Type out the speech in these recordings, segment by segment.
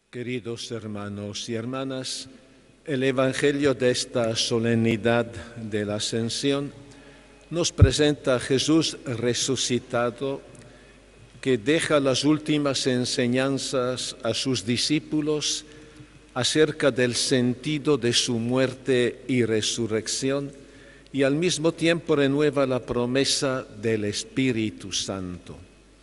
Queridos hermanos y hermanas, el Evangelio de esta solemnidad de la Ascensión nos presenta a Jesús resucitado que deja las últimas enseñanzas a sus discípulos acerca del sentido de su muerte y resurrección y al mismo tiempo renueva la promesa del Espíritu Santo.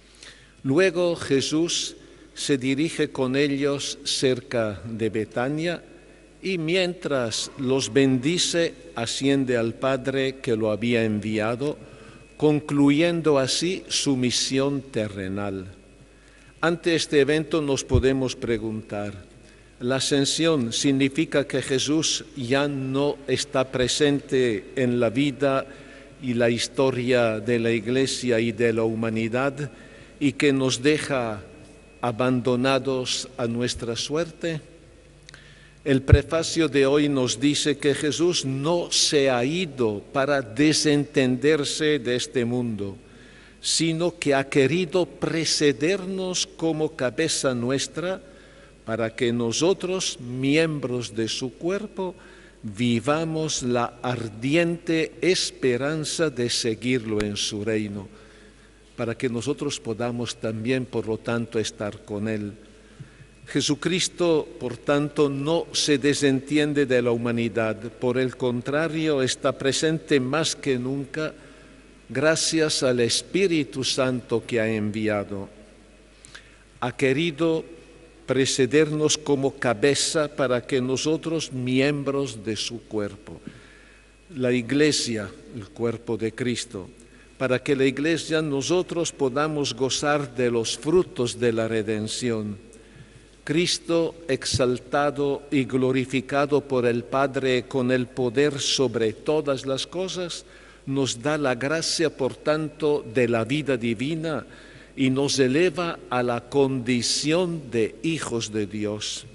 Luego Jesús se dirige con ellos cerca de Betania y mientras los bendice asciende al Padre que lo había enviado, concluyendo así su misión terrenal. Ante este evento nos podemos preguntar, ¿la ascensión significa que Jesús ya no está presente en la vida y la historia de la Iglesia y de la humanidad y que nos deja abandonados a nuestra suerte? El prefacio de hoy nos dice que Jesús no se ha ido para desentenderse de este mundo, sino que ha querido precedernos como cabeza nuestra para que nosotros, miembros de su cuerpo, vivamos la ardiente esperanza de seguirlo en su reino, para que nosotros podamos también, por lo tanto, estar con Él. Jesucristo, por tanto, no se desentiende de la humanidad, por el contrario, está presente más que nunca gracias al Espíritu Santo que ha enviado. Ha querido precedernos como cabeza para que nosotros, miembros de su cuerpo, la Iglesia, el cuerpo de Cristo, para que la Iglesia nosotros podamos gozar de los frutos de la redención. Cristo, exaltado y glorificado por el Padre con el poder sobre todas las cosas, nos da la gracia, por tanto, de la vida divina y nos eleva a la condición de hijos de Dios,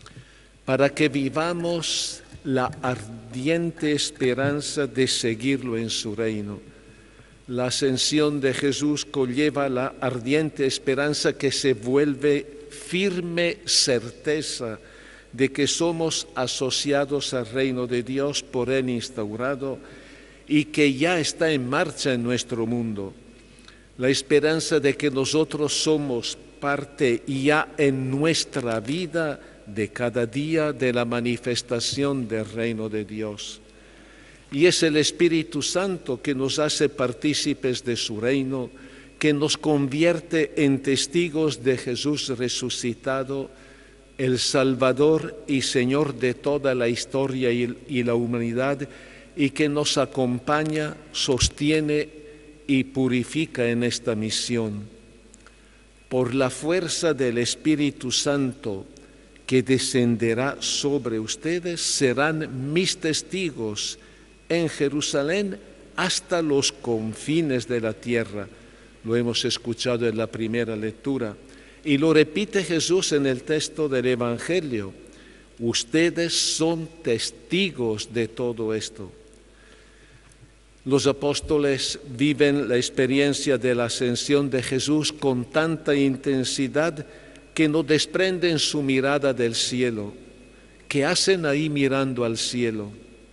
para que vivamos la ardiente esperanza de seguirlo en su reino. La ascensión de Jesús conlleva la ardiente esperanza que se vuelve firme certeza de que somos asociados al reino de Dios por Él instaurado y que ya está en marcha en nuestro mundo. La esperanza de que nosotros somos parte ya en nuestra vida de cada día de la manifestación del reino de Dios. Y es el Espíritu Santo que nos hace partícipes de su reino, que nos convierte en testigos de Jesús resucitado, el Salvador y Señor de toda la historia y la humanidad, y que nos acompaña, sostiene y purifica en esta misión. Por la fuerza del Espíritu Santo que descenderá sobre ustedes, serán mis testigos en Jerusalén hasta los confines de la tierra. Lo hemos escuchado en la primera lectura y lo repite Jesús en el texto del Evangelio. Ustedes son testigos de todo esto. Los apóstoles viven la experiencia de la ascensión de Jesús con tanta intensidad que no desprenden su mirada del cielo. ¿Qué hacen ahí mirando al cielo?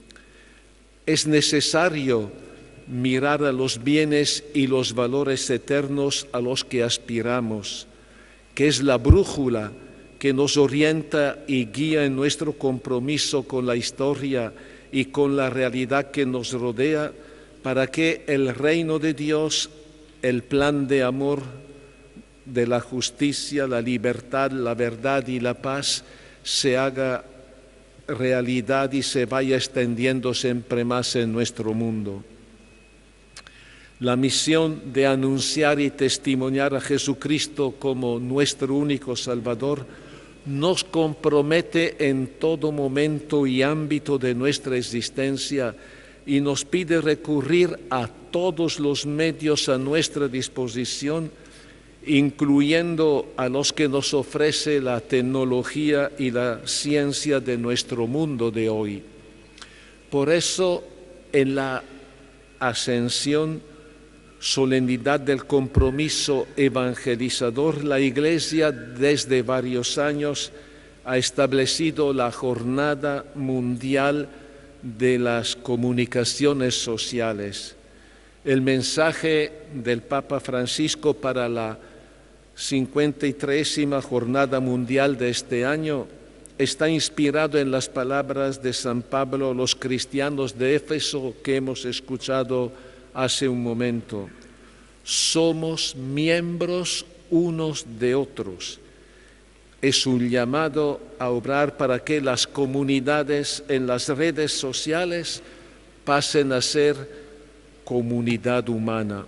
Es necesario mirar a los bienes y los valores eternos a los que aspiramos, que es la brújula que nos orienta y guía en nuestro compromiso con la historia y con la realidad que nos rodea, para que el reino de Dios, el plan de amor, de la justicia, la libertad, la verdad y la paz se haga realidad y se vaya extendiendo siempre más en nuestro mundo. La misión de anunciar y testimoniar a Jesucristo como nuestro único Salvador nos compromete en todo momento y ámbito de nuestra existencia y nos pide recurrir a todos los medios a nuestra disposición, incluyendo a los que nos ofrece la tecnología y la ciencia de nuestro mundo de hoy. Por eso, en la ascensión, solemnidad del compromiso evangelizador, la Iglesia desde varios años ha establecido la Jornada Mundial de las Comunicaciones Sociales. El mensaje del Papa Francisco para la 53ª Jornada Mundial de este año está inspirado en las palabras de San Pablo a los cristianos de Éfeso que hemos escuchado hace un momento. Somos miembros unos de otros. Es un llamado a obrar para que las comunidades en las redes sociales pasen a ser comunidad humana.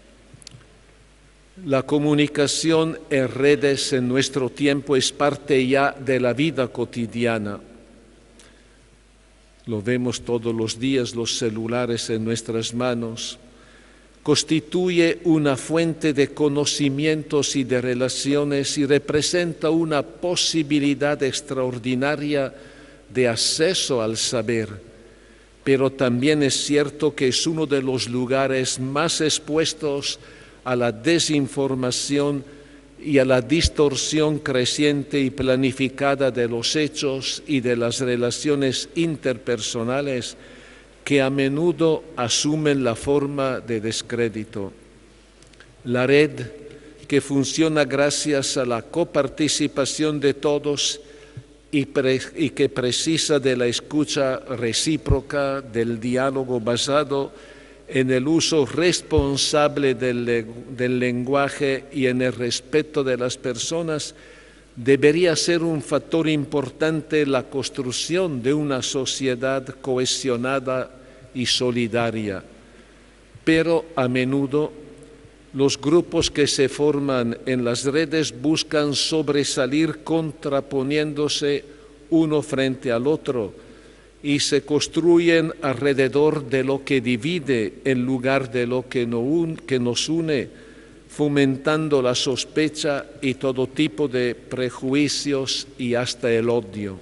La comunicación en redes en nuestro tiempo es parte ya de la vida cotidiana. Lo vemos todos los días, los celulares en nuestras manos. Constituye una fuente de conocimientos y de relaciones y representa una posibilidad extraordinaria de acceso al saber. Pero también es cierto que es uno de los lugares más expuestos a la desinformación y a la distorsión creciente y planificada de los hechos y de las relaciones interpersonales que a menudo asumen la forma de descrédito. La red, que funciona gracias a la coparticipación de todos y que precisa de la escucha recíproca, del diálogo basado en el uso responsable del lenguaje y en el respeto de las personas, debería ser un factor importante en la construcción de una sociedad cohesionada y solidaria. Pero a menudo los grupos que se forman en las redes buscan sobresalir contraponiéndose uno frente al otro y se construyen alrededor de lo que divide en lugar de lo que nos une, fomentando la sospecha y todo tipo de prejuicios y hasta el odio.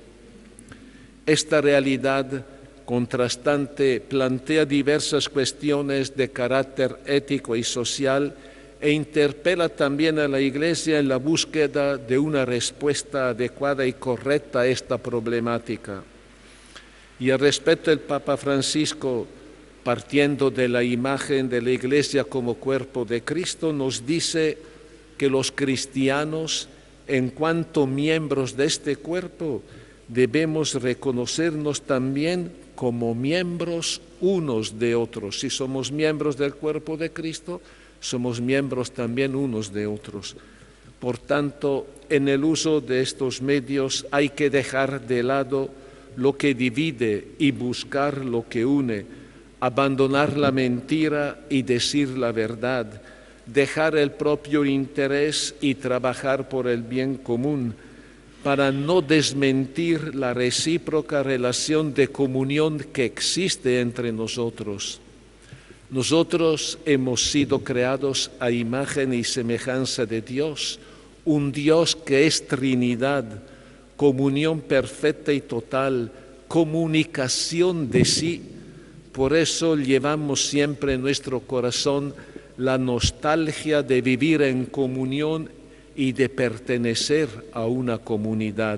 Esta realidad contrastante plantea diversas cuestiones de carácter ético y social e interpela también a la Iglesia en la búsqueda de una respuesta adecuada y correcta a esta problemática. Y al respecto, el Papa Francisco, partiendo de la imagen de la Iglesia como cuerpo de Cristo, nos dice que los cristianos, en cuanto miembros de este cuerpo, debemos reconocernos también como miembros unos de otros. Si somos miembros del cuerpo de Cristo, somos miembros también unos de otros. Por tanto, en el uso de estos medios hay que dejar de lado lo que divide y buscar lo que une, abandonar la mentira y decir la verdad, dejar el propio interés y trabajar por el bien común, para no desmentir la recíproca relación de comunión que existe entre nosotros. Nosotros hemos sido creados a imagen y semejanza de Dios, un Dios que es Trinidad, comunión perfecta y total, comunicación de sí. Por eso llevamos siempre en nuestro corazón la nostalgia de vivir en comunión y de pertenecer a una comunidad.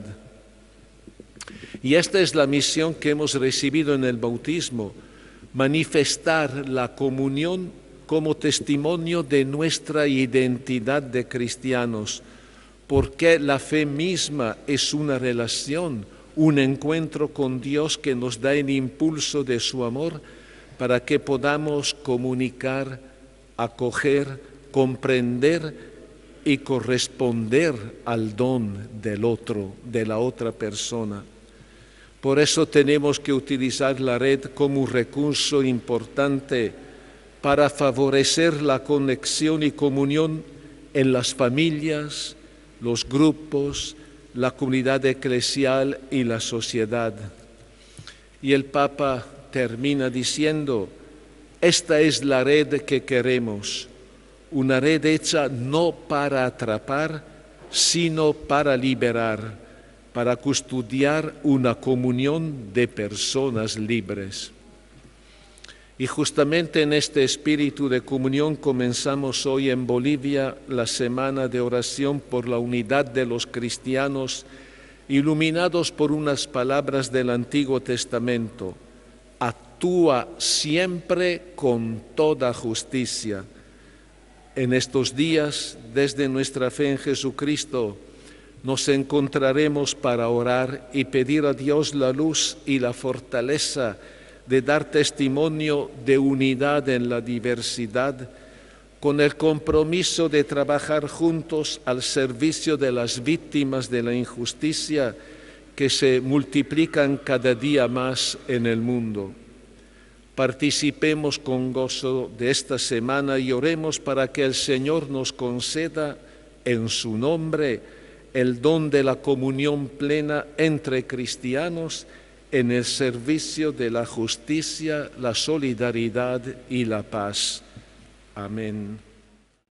Y esta es la misión que hemos recibido en el bautismo, manifestar la comunión como testimonio de nuestra identidad de cristianos, porque la fe misma es una relación, un encuentro con Dios que nos da el impulso de su amor para que podamos comunicar, acoger, comprender y corresponder al don del otro, de la otra persona. Por eso tenemos que utilizar la red como un recurso importante para favorecer la conexión y comunión en las familias, los grupos, la comunidad eclesial y la sociedad. Y el Papa termina diciendo, esta es la red que queremos, una red hecha no para atrapar, sino para liberar, para custodiar una comunión de personas libres. Y justamente en este espíritu de comunión comenzamos hoy en Bolivia la semana de oración por la unidad de los cristianos iluminados por unas palabras del Antiguo Testamento: actúa siempre con toda justicia. En estos días, desde nuestra fe en Jesucristo, nos encontraremos para orar y pedir a Dios la luz y la fortaleza de dar testimonio de unidad en la diversidad, con el compromiso de trabajar juntos al servicio de las víctimas de la injusticia que se multiplican cada día más en el mundo. Participemos con gozo de esta semana y oremos para que el Señor nos conceda en su nombre el don de la comunión plena entre cristianos en el servicio de la justicia, la solidaridad y la paz. Amén.